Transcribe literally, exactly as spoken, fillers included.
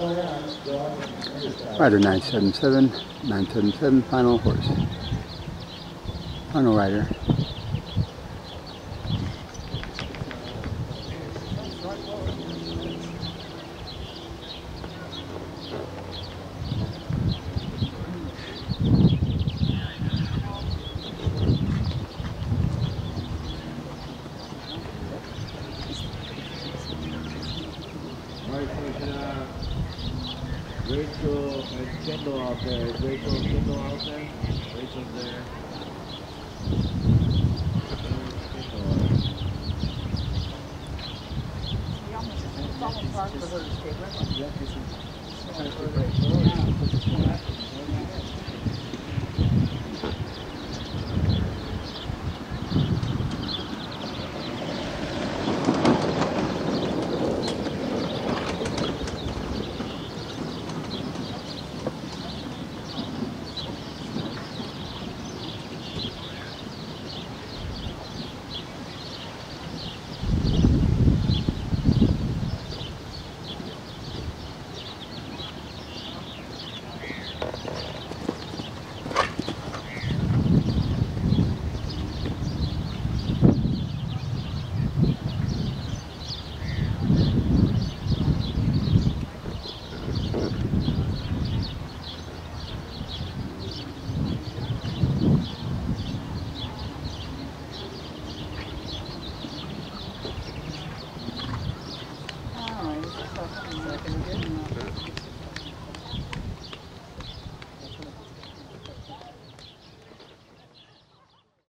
Rider nine seven seven, nine seven seven, final horse. Final rider. Rachel and Kendall out there. Is Rachel and Kendall out there? Rachel's there.